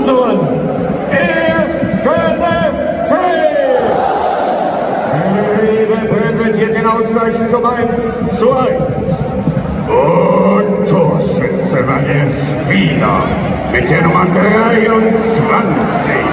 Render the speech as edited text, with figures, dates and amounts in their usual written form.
unseren ersten FC. Rewe präsentiert den Ausgleich zum 1:1. Und Torschütze war der Spieler mit der Nummer 23.